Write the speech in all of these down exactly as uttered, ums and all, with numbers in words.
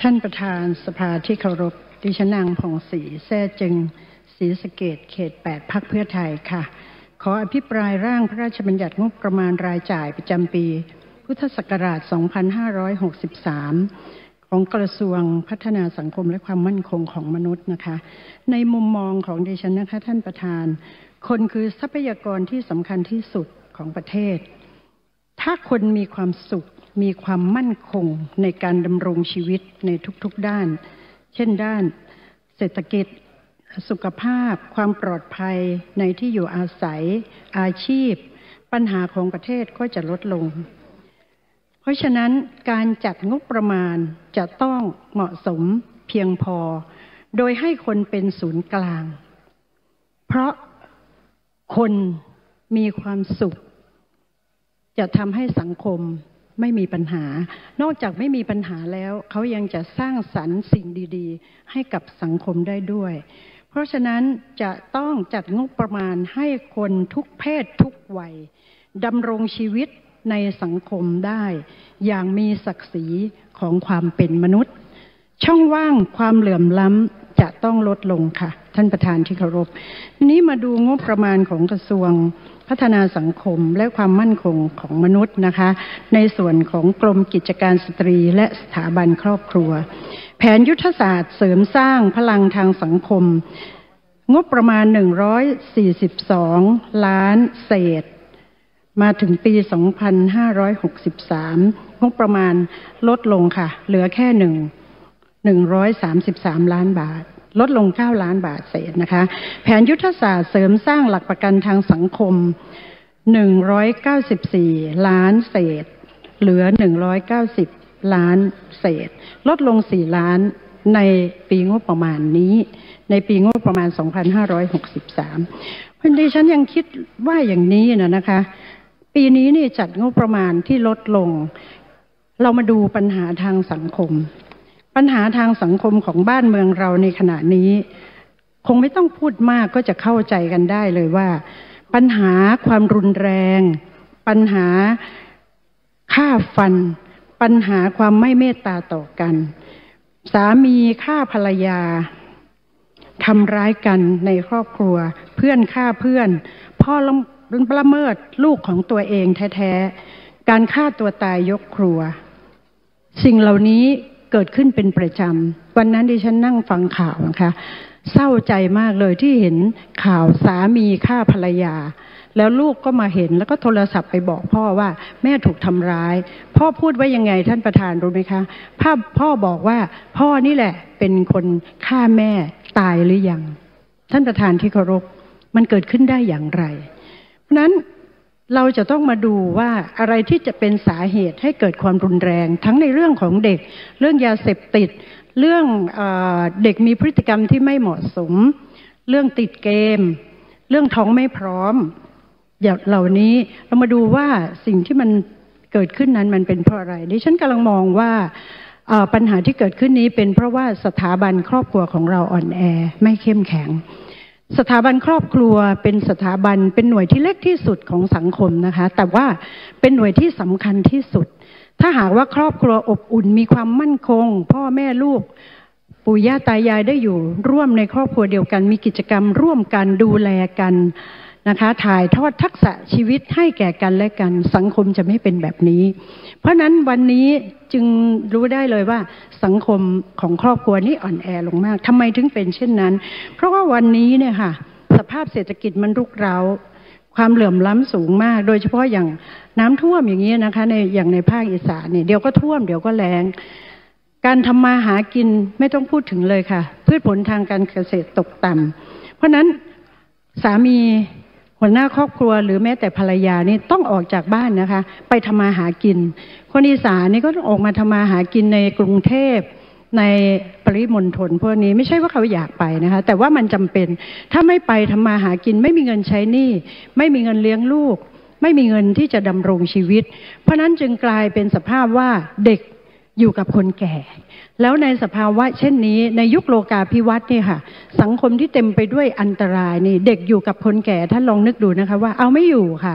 ท่านประธานสภาที่เคารพดิฉันนางผ่องศรีแซ่จึงศรีสะเกษเขตแปดพรรคเพื่อไทยค่ะขออภิปรายร่างพระราชบัญญัติงบประมาณรายจ่ายประจำปีพุทธศักราช สองพันห้าร้อยหกสิบสาม ของกระทรวงพัฒนาสังคมและความมั่นคงของมนุษย์นะคะในมุมมองของดิฉันนะคะท่านประธานคนคือทรัพยากรที่สำคัญที่สุดของประเทศถ้าคนมีความสุขมีความมั่นคงในการดำรงชีวิตในทุกๆด้านเช่นด้านเศรษฐกิจสุขภาพความปลอดภัยในที่อยู่อาศัยอาชีพปัญหาของประเทศก็จะลดลงเพราะฉะนั้นการจัดงบประมาณจะต้องเหมาะสมเพียงพอโดยให้คนเป็นศูนย์กลางเพราะคนมีความสุขจะทำให้สังคมไม่มีปัญหานอกจากไม่มีปัญหาแล้วเขายังจะสร้างสรรค์สิ่งดีๆให้กับสังคมได้ด้วยเพราะฉะนั้นจะต้องจัดงบประมาณให้คนทุกเพศทุกวัยดำรงชีวิตในสังคมได้อย่างมีศักดิ์ศรีของความเป็นมนุษย์ช่องว่างความเหลื่อมล้ำจะต้องลดลงค่ะท่านประธานที่เคารพทีนี้มาดูงบประมาณของกระทรวงพัฒนาสังคมและความมั่นคงของมนุษย์นะคะในส่วนของกรมกิจการสตรีและสถาบันครอบครัวแผนยุทธศาสตร์เสริมสร้างพลังทางสังคมงบประมาณหนึ่งร้อยสี่สิบสองล้านเศษมาถึงปีสองพันห้าร้อยหกสิบสามงบประมาณลดลงค่ะเหลือแค่หนึ่งหนึ่งร้อยสามสิบสามล้านบาทลดลงเก้าล้านบาทเศษนะคะแผนยุทธศาสตร์เสริมสร้างหลักประกันทางสังคมหนึ่งร้อยเก้าสิบสี่ล้านเศษเหลือหนึ่งร้อยเก้าสิบล้านเศษลดลงสี่ล้านในปีงบประมาณนี้ในปีงบประมาณสองพันห้าร้อยหกสิบสามเพราะดิฉันยังคิดว่าอย่างนี้นะนะคะปีนี้นี่จัดงบประมาณที่ลดลงเรามาดูปัญหาทางสังคมปัญหาทางสังคมของบ้านเมืองเราในขณะนี้คงไม่ต้องพูดมากก็จะเข้าใจกันได้เลยว่าปัญหาความรุนแรงปัญหาฆ่าฟันปัญหาความไม่เมตตาต่อกันสามีฆ่าภรรยาทำร้ายกันในครอบครัวเพื่อนฆ่าเพื่อนพ่อละเมิดลูกของตัวเองแท้ๆการฆ่าตัวตายยกครัวสิ่งเหล่านี้เกิดขึ้นเป็นประจำวันนั้นดิฉันนั่งฟังข่าวนะคะเศร้าใจมากเลยที่เห็นข่าวสามีฆ่าภรรยาแล้วลูกก็มาเห็นแล้วก็โทรศัพท์ไปบอกพ่อว่าแม่ถูกทำร้ายพ่อพูดว่ายังไงท่านประธานรู้ไหมคะพ่อพ่อบอกว่าพ่อนี่แหละเป็นคนฆ่าแม่ตายหรือยังท่านประธานที่เคารพมันเกิดขึ้นได้อย่างไรเพราะนั้นเราจะต้องมาดูว่าอะไรที่จะเป็นสาเหตุให้เกิดความรุนแรงทั้งในเรื่องของเด็กเรื่องยาเสพติดเรื่องเอ่อเด็กมีพฤติกรรมที่ไม่เหมาะสมเรื่องติดเกมเรื่องท้องไม่พร้อมอย่างเหล่านี้เรามาดูว่าสิ่งที่มันเกิดขึ้นนั้นมันเป็นเพราะอะไรดิฉันกำลังมองว่าปัญหาที่เกิดขึ้นนี้เป็นเพราะว่าสถาบันครอบครัวของเราอ่อนแอไม่เข้มแข็งสถาบันครอบครัวเป็นสถาบันเป็นหน่วยที่เล็กที่สุดของสังคมนะคะแต่ว่าเป็นหน่วยที่สำคัญที่สุดถ้าหากว่าครอบครัวอบอุ่นมีความมั่นคงพ่อแม่ลูกปู่ย่าตายายได้อยู่ร่วมในครอบครัวเดียวกันมีกิจกรรมร่วมกันดูแลกันนะคะถ่ายทอดทักษะชีวิตให้แก่กันและกันสังคมจะไม่เป็นแบบนี้เพราะนั้นวันนี้จึงรู้ได้เลยว่าสังคมของครอบครัวนี้อ่อนแอลงมากทำไมถึงเป็นเช่นนั้นเพราะว่าวันนี้เนี่ยค่ะสภาพเศรษฐกิจมันรุกเร้าความเหลื่อมล้ำสูงมากโดยเฉพาะอย่างน้ำท่วมอย่างนี้นะคะในอย่างในภาคอีสานเนี่ยเดี๋ยวก็ท่วมเดี๋ยวก็แล้งการทำมาหากินไม่ต้องพูดถึงเลยค่ะพืชผลทางการเกษตรตกต่ำเพราะนั้นสามีหัวหน้าครอบครัวหรือแม้แต่ภรรยานี่ต้องออกจากบ้านนะคะไปทำมาหากินคนอีสานนี่ก็ต้องออกมาทำมาหากินในกรุงเทพในปริมณฑลพวกนี้ไม่ใช่ว่าเขาอยากไปนะคะแต่ว่ามันจำเป็นถ้าไม่ไปทำมาหากินไม่มีเงินใช้หนี้ไม่มีเงินเลี้ยงลูกไม่มีเงินที่จะดำรงชีวิตเพราะนั้นจึงกลายเป็นสภาพว่าเด็กอยู่กับคนแก่แล้วในสภาวะเช่นนี้ในยุคโลกาภิวัตน์นี่ค่ะสังคมที่เต็มไปด้วยอันตรายนี่เด็กอยู่กับคนแก่ท่านลองนึกดูนะคะว่าเอาไม่อยู่ค่ะ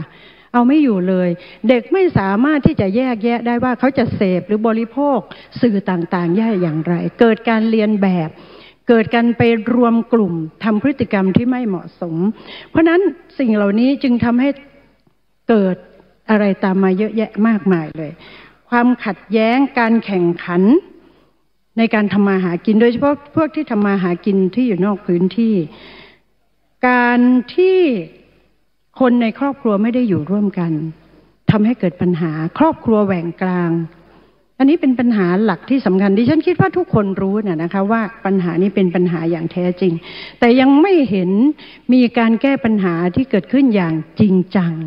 เอาไม่อยู่เลยเด็กไม่สามารถที่จะแยกแยะได้ว่าเขาจะเสพหรือบริโภคสื่อต่างๆย่ายอย่างไรเกิดการเรียนแบบเกิดการไปรวมกลุ่มทำพฤติกรรมที่ไม่เหมาะสมเพราะนั้นสิ่งเหล่านี้จึงทำให้เกิดอะไรตามมาเยอะแยะมากมายเลยความขัดแย้งการแข่งขันในการทำมาหากินโดยเฉพาะพวกที่ทำมาหากินที่อยู่นอกพื้นที่การที่คนในครอบครัวไม่ได้อยู่ร่วมกันทำให้เกิดปัญหาครอบครัวแหว่งกลางอันนี้เป็นปัญหาหลักที่สำคัญดิฉันคิดว่าทุกคนรู้น่ะนะคะว่าปัญหานี้เป็นปัญหาอย่างแท้จริงแต่ยังไม่เห็นมีการแก้ปัญหาที่เกิดขึ้นอย่างจริงจัง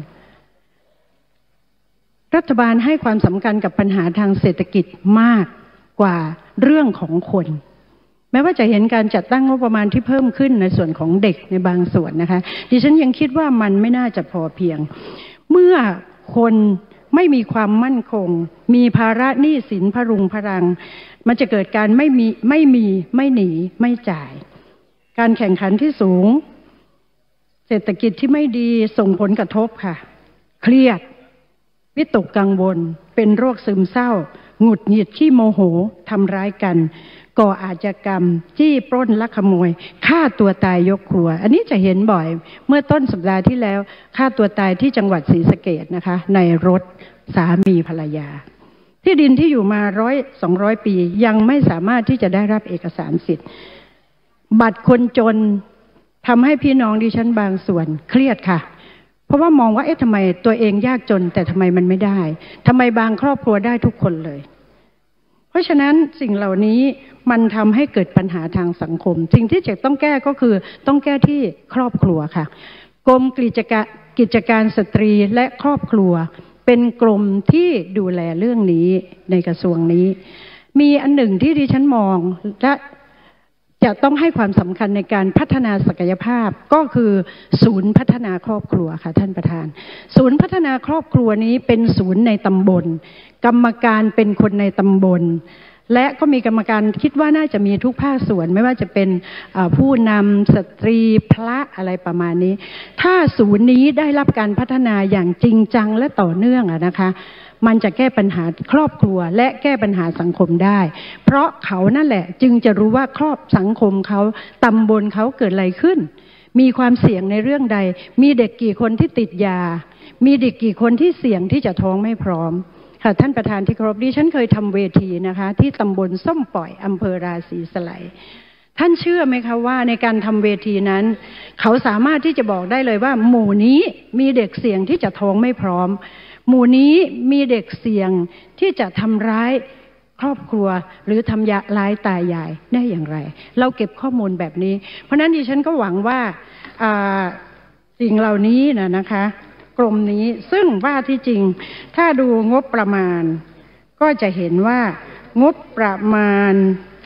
รัฐบาลให้ความสำคัญกับปัญหาทางเศรษฐกิจมากกว่าเรื่องของคนแม้ว่าจะเห็นการจัดตั้งงบประมาณที่เพิ่มขึ้นในส่วนของเด็กในบางส่วนนะคะดิฉันยังคิดว่ามันไม่น่าจะพอเพียงเมื่อคนไม่มีความมั่นคงมีภาระหนี้สินพรุงพรังมันจะเกิดการไม่มีไม่มีไม่หนีไม่จ่ายการแข่งขันที่สูงเศรษฐกิจที่ไม่ดีส่งผลกระทบค่ะเครียดวิตกกังวลเป็นโรคซึมเศร้าหงุดหงิดขี้โมโหทำร้ายกันก่ออาชญากรรมจี้ปล้นลักขโมยฆ่าตัวตายยกครัวอันนี้จะเห็นบ่อยเมื่อต้นสัปดาห์ที่แล้วฆ่าตัวตายที่จังหวัดศรีสะเกษนะคะในรถสามีภรรยาที่ดินที่อยู่มาร้อยสองร้อยปียังไม่สามารถที่จะได้รับเอกสารสิทธิ์บัตรคนจนทำให้พี่น้องดิฉันบางส่วนเครียดค่ะเพราะว่ามองว่าเอ๊ะทำไมตัวเองยากจนแต่ทำไมมันไม่ได้ทำไมบางครอบครัวได้ทุกคนเลยเพราะฉะนั้นสิ่งเหล่านี้มันทำให้เกิดปัญหาทางสังคมสิ่งที่จะต้องแก้ก็คือต้องแก้ที่ครอบครัวค่ะกรมกิจการกิจการสตรีและครอบครัวเป็นกรมที่ดูแลเรื่องนี้ในกระทรวงนี้มีอันหนึ่งที่ดิฉันมองและจะต้องให้ความสำคัญในการพัฒนาศักยภาพก็คือศูนย์พัฒนาครอบครัวค่ะท่านประธานศูนย์พัฒนาครอบครัวนี้เป็นศูนย์ในตำบลกรรมการเป็นคนในตำบลและก็มีกรรมการคิดว่าน่าจะมีทุกภาคส่วนไม่ว่าจะเป็นผู้นำสตรีพระอะไรประมาณนี้ถ้าศูนย์นี้ได้รับการพัฒนาอย่างจริงจังและต่อเนื่องอะนะคะมันจะแก้ปัญหาครอบครัวและแก้ปัญหาสังคมได้เพราะเขานั่นแหละจึงจะรู้ว่าครอบสังคมเขาตำบลเขาเกิดอะไรขึ้นมีความเสี่ยงในเรื่องใดมีเด็กกี่คนที่ติดยามีเด็กกี่คนที่เสี่ยงที่จะท้องไม่พร้อมค่ะท่านประธานที่เคารพดิฉันเคยทำเวทีนะคะที่ตำบลส้มปล่อยอำเภอราศีสไลยท่านเชื่อไหมคะว่าในการทำเวทีนั้นเขาสามารถที่จะบอกได้เลยว่าหมู่นี้มีเด็กเสี่ยงที่จะท้องไม่พร้อมหมู่นี้มีเด็กเสี่ยงที่จะทำร้ายครอบครัวหรือทำยาร้ายตายยายได้อย่างไรเราเก็บข้อมูลแบบนี้เพราะนั้นดิฉันก็หวังว่าสิ่งเหล่านี้นะนะคะกรมนี้ซึ่งว่าที่จริงถ้าดูงบประมาณก็จะเห็นว่างบประมาณ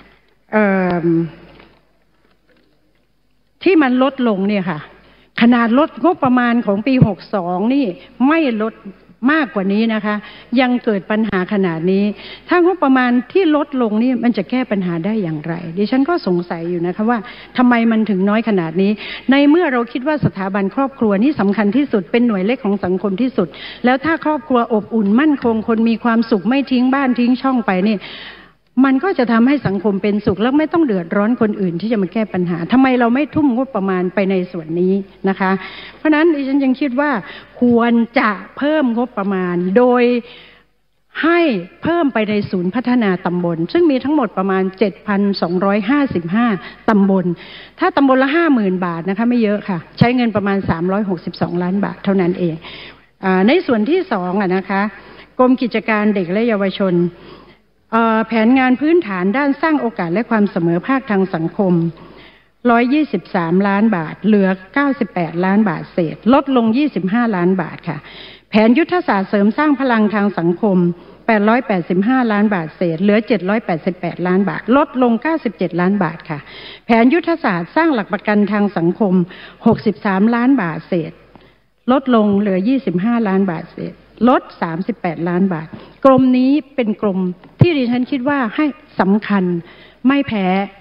ที่มันลดลงเนี่ยค่ะขนาดลดงบประมาณของปีหกสองนี่ไม่ลดมากกว่านี้นะคะยังเกิดปัญหาขนาดนี้ถ้างบประมาณที่ลดลงนี่มันจะแก้ปัญหาได้อย่างไรดิฉันก็สงสัยอยู่นะคะว่าทำไมมันถึงน้อยขนาดนี้ในเมื่อเราคิดว่าสถาบันครอบครัวนี่สำคัญที่สุดเป็นหน่วยเล็กของสังคมที่สุดแล้วถ้าครอบครัวอบอุ่นมั่นคงคนมีความสุขไม่ทิ้งบ้านทิ้งช่องไปนี่มันก็จะทำให้สังคมเป็นสุขแล้วไม่ต้องเดือดร้อนคนอื่นที่จะมาแก้ปัญหาทำไมเราไม่ทุ่มงบประมาณไปในส่วนนี้นะคะเพราะนั้นดิฉันยังคิดว่าควรจะเพิ่มงบประมาณโดยให้เพิ่มไปในศูนย์พัฒนาตำบลซึ่งมีทั้งหมดประมาณ เจ็ดพันสองร้อยห้าสิบห้า ตำบลถ้าตำบลละ ห้าหมื่น บาทนะคะไม่เยอะค่ะใช้เงินประมาณสามร้อยหกสิบสองล้านบาทเท่านั้นเองในส่วนที่สองอ่ะนะคะกรมกิจการเด็กและเยาวชนแผนงานพื้นฐานด้านสร้างโอกาสและความเสมอภาคทางสังคมหนึ่งร้อยยี่สิบสามล้านบาทเหลือเก้าสิบแปดล้านบาทเศษลดลงยี่สิบห้าล้านบาทค่ะแผนยุทธศาสตร์เสริมสร้างพลังทางสังคมแปดร้อยแปดสิบห้าล้านบาทเศษเหลือเจ็ดร้อยแปดสิบแปดล้านบาทลดลงเก้าสิบเจ็ดล้านบาทค่ะแผนยุทธศาสตร์สร้างหลักประกันทางสังคมหกสิบสามล้านบาทเศษลดลงเหลือยี่สิบห้าล้านบาทเศษลดสามสิบแปดล้านบาทกรมนี้เป็นกรมที่ดิฉันคิดว่าให้สำคัญไม่แพ้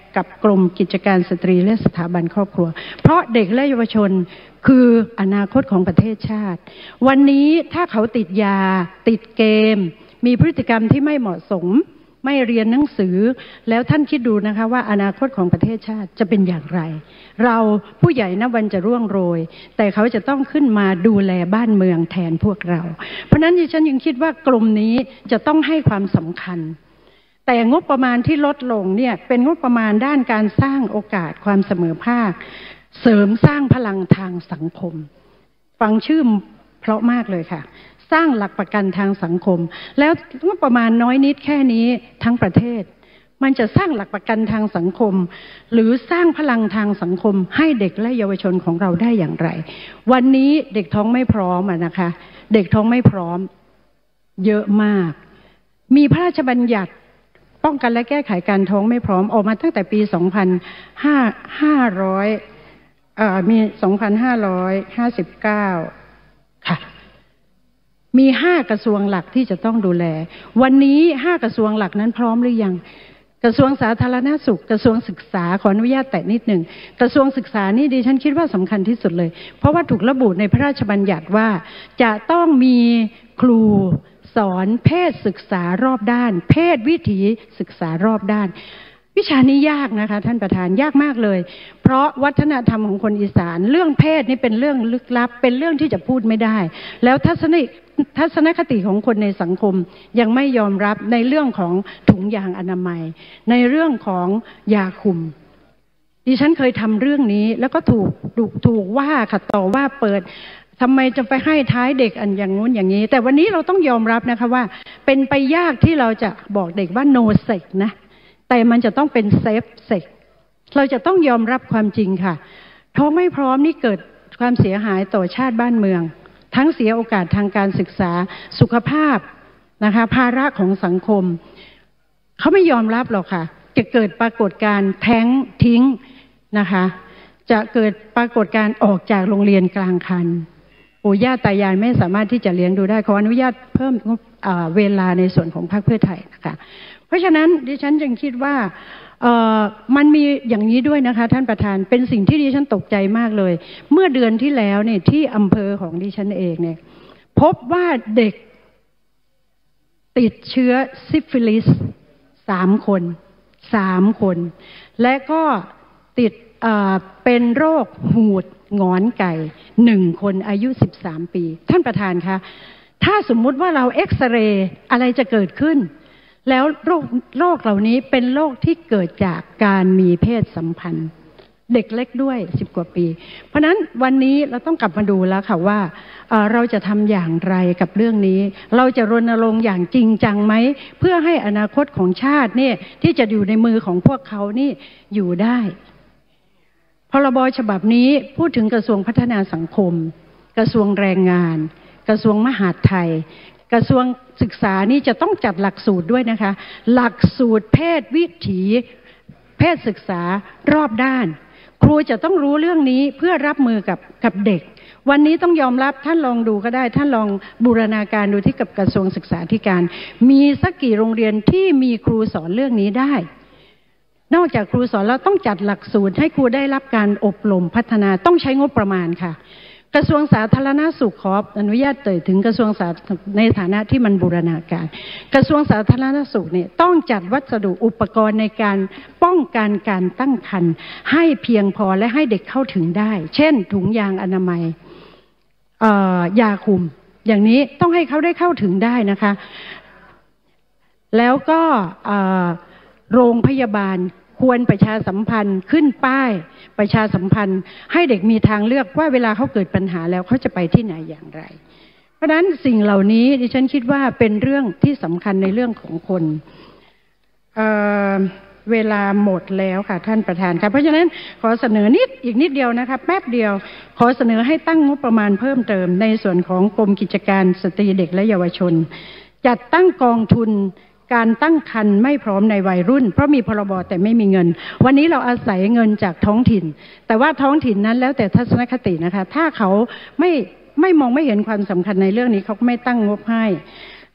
กับกรมกิจการสตรีและสถาบันครอบครัวเพราะเด็กและเยาวชนคืออนาคตของประเทศชาติวันนี้ถ้าเขาติดยาติดเกมมีพฤติกรรมที่ไม่เหมาะสมไม่เรียนหนังสือแล้วท่านคิดดูนะคะว่าอนาคตของประเทศชาติจะเป็นอย่างไรเราผู้ใหญ่นับวันจะร่วงโรยแต่เขาจะต้องขึ้นมาดูแลบ้านเมืองแทนพวกเราเพราะฉะนั้นดิฉันยังคิดว่ากลุ่มนี้จะต้องให้ความสำคัญแต่งบประมาณที่ลดลงเนี่ยเป็นงบประมาณด้านการสร้างโอกาสความเสมอภาคเสริมสร้างพลังทางสังคมฟังชื่อเพราะมากเลยค่ะสร้างหลักประกันทางสังคมแล้วงบประมาณน้อยนิดแค่นี้ทั้งประเทศมันจะสร้างหลักประกันทางสังคมหรือสร้างพลังทางสังคมให้เด็กและเยาวชนของเราได้อย่างไรวันนี้เด็กท้องไม่พร้อมอะนะคะเด็กท้องไม่พร้อมเยอะมากมีพระราชบัญญัติป้องกันและแก้ไขการท้องไม่พร้อมออกมาตั้งแต่ปีสองพันห้าร้อยเอ่อมีสองพันห้าร้อยห้าสิบเก้าค่ะมีห้ากระทรวงหลักที่จะต้องดูแลวันนี้ห้ากระทรวงหลักนั้นพร้อมหรือยังกระทรวงสาธารณสุขกระทรวงศึกษาขออนุญาตแตะนิดหนึ่งกระทรวงศึกษานี่ดิฉันคิดว่าสำคัญที่สุดเลยเพราะว่าถูกระบุในพระราชบัญญัติว่าจะต้องมีครูสอนเพศศึกษารอบด้านเพศวิถีศึกษารอบด้านวิชานี้ยากนะคะท่านประธานยากมากเลยเพราะวัฒนธรรมของคนอีสานเรื่องเพศนี่เป็นเรื่องลึกลับเป็นเรื่องที่จะพูดไม่ได้แล้วทัศนทัศนคติของคนในสังคมยังไม่ยอมรับในเรื่องของถุงยางอนามัยในเรื่องของยาคุมดิฉันเคยทำเรื่องนี้แล้วก็ถูกถูกถูกว่าค่ะต่อว่าเปิดทำไมจะไปให้ท้ายเด็กอันอย่างงู้นอย่างนี้แต่วันนี้เราต้องยอมรับนะคะว่าเป็นไปยากที่เราจะบอกเด็กว่า no sex นะแต่มันจะต้องเป็น safe sex เราจะต้องยอมรับความจริงค่ะท้องไม่พร้อมนี่เกิดความเสียหายต่อชาติบ้านเมืองทั้งเสียโอกาสทางการศึกษาสุขภาพนะคะภาระของสังคมเขาไม่ยอมรับหรอกค่ะจะเกิดปรากฏการณ์แท้งทิ้งนะคะจะเกิดปรากฏการณ์ออกจากโรงเรียนกลางคันปู่ย่าตายายไม่สามารถที่จะเลี้ยงดูได้ขออนุญาตเพิ่มเวลาในส่วนของพรรคเพื่อไทยนะคะเพราะฉะนั้นดิฉันจึงคิดว่ามันมีอย่างนี้ด้วยนะคะท่านประธานเป็นสิ่งที่ดิฉันตกใจมากเลยเมื่อเดือนที่แล้วเนี่ยที่อำเภอของดิฉันเองเนี่ยพบว่าเด็กติดเชื้อซิฟิลิสสามคนสามคนและก็ติดเป็นโรคหูดหงอนไก่หนึ่งคนอายุสิบสามปีท่านประธานคะถ้าสมมุติว่าเราเอ็กซเรย์อะไรจะเกิดขึ้นแล้วโรคโรคเหล่านี้เป็นโรคที่เกิดจากการมีเพศสัมพันธ์เด็กเล็กด้วยสิบกว่าปีเพราะนั้นวันนี้เราต้องกลับมาดูแล้วค่ะว่าเอ่อเราจะทำอย่างไรกับเรื่องนี้เราจะรณรงค์อย่างจริงจังไหมเพื่อให้อนาคตของชาติเนี่ยที่จะอยู่ในมือของพวกเขานี่อยู่ได้พรบฉบับนี้พูดถึงกระทรวงพัฒนาสังคมกระทรวงแรงงานกระทรวงมหาดไทยกระทรวงศึกษานี่จะต้องจัดหลักสูตรด้วยนะคะหลักสูตรเพศวิถีเพศศึกษารอบด้านครูจะต้องรู้เรื่องนี้เพื่อรับมือกับกับเด็กวันนี้ต้องยอมรับท่านลองดูก็ได้ท่านลองบูรณาการดูที่กับกระทรวงศึกษาธิการมีสักกี่โรงเรียนที่มีครูสอนเรื่องนี้ได้นอกจากครูสอนแล้วต้องจัดหลักสูตรให้ครูได้รับการอบรมพัฒนาต้องใช้งบประมาณค่ะกระทรวงสาธารณสุขขออนุญาตเอ่ยถึงกระทรวงสาในฐานะที่มันบูรณาการกระทรวงสาธารณสุขเนี่ยต้องจัดวัสดุอุปกรณ์ในการป้องกันการตั้งครรภ์ให้เพียงพอและให้เด็กเข้าถึงได้เช่นถุงยางอนามัยยาคุมอย่างนี้ต้องให้เขาได้เข้าถึงได้นะคะแล้วก็โรงพยาบาลควรประชาสัมพันธ์ขึ้นป้ายประชาสัมพันธ์ให้เด็กมีทางเลือกว่าเวลาเขาเกิดปัญหาแล้วเขาจะไปที่ไหนอย่างไรเพราะฉะนั้นสิ่งเหล่านี้ดิฉันคิดว่าเป็นเรื่องที่สำคัญในเรื่องของคนเอ่อเวลาหมดแล้วค่ะท่านประธานค่ะเพราะฉะนั้นขอเสนอนิดอีกนิดเดียวนะคะแป๊บเดียวขอเสนอให้ตั้งงบประมาณเพิ่มเติมในส่วนของกรมกิจการสตรีเด็กและเยาวชนจัดตั้งกองทุนการตั้งครรภ์ไม่พร้อมในวัยรุ่นเพราะมีพรบแต่ไม่มีเงินวันนี้เราอาศัยเงินจากท้องถิ่นแต่ว่าท้องถิ่นนั้นแล้วแต่ทัศนคตินะคะถ้าเขาไม่ไม่มองไม่เห็นความสำคัญในเรื่องนี้เขาก็ไม่ตั้งงบให้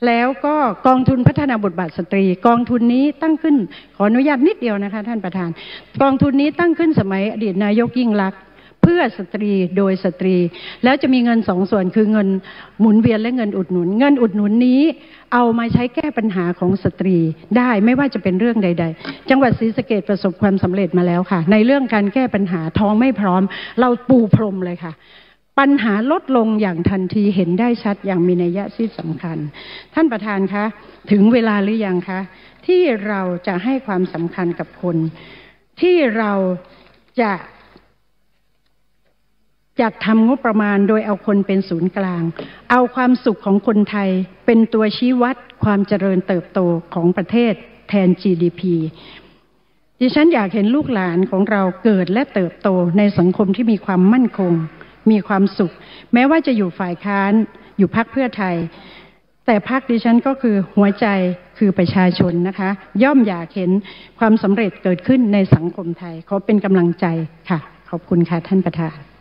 แล้วก็กองทุนพัฒนาบทบาทสตรีกองทุนนี้ตั้งขึ้นขออนุญาตนิดเดียวนะคะท่านประธานกองทุนนี้ตั้งขึ้นสมัยอดีตนายกยิ่งลักษณ์เพื่อสตรีโดยสตรีแล้วจะมีเงินสองส่วนคือเงินหมุนเวียนและเงินอุดหนุนเงินอุดหนุนนี้เอามาใช้แก้ปัญหาของสตรีได้ไม่ว่าจะเป็นเรื่องใดๆจังหวัดศรีสะเกษประสบความสำเร็จมาแล้วค่ะในเรื่องการแก้ปัญหาท้องไม่พร้อมเราปูพรมเลยค่ะปัญหาลดลงอย่างทันทีเห็นได้ชัดอย่างมีนัยยะที่สำคัญท่านประธานคะถึงเวลาหรือยังคะที่เราจะให้ความสำคัญกับคนที่เราจะจัดทำงบประมาณโดยเอาคนเป็นศูนย์กลางเอาความสุขของคนไทยเป็นตัวชี้วัดความเจริญเติบโตของประเทศแทน จี ดี พี ดิฉันอยากเห็นลูกหลานของเราเกิดและเติบโตในสังคมที่มีความมั่นคงมีความสุขแม้ว่าจะอยู่ฝ่ายค้านอยู่พรรคเพื่อไทยแต่พรรคดิฉันก็คือหัวใจคือประชาชนนะคะย่อมอยากเห็นความสำเร็จเกิดขึ้นในสังคมไทยขอเป็นกำลังใจค่ะขอบคุณค่ะท่านประธาน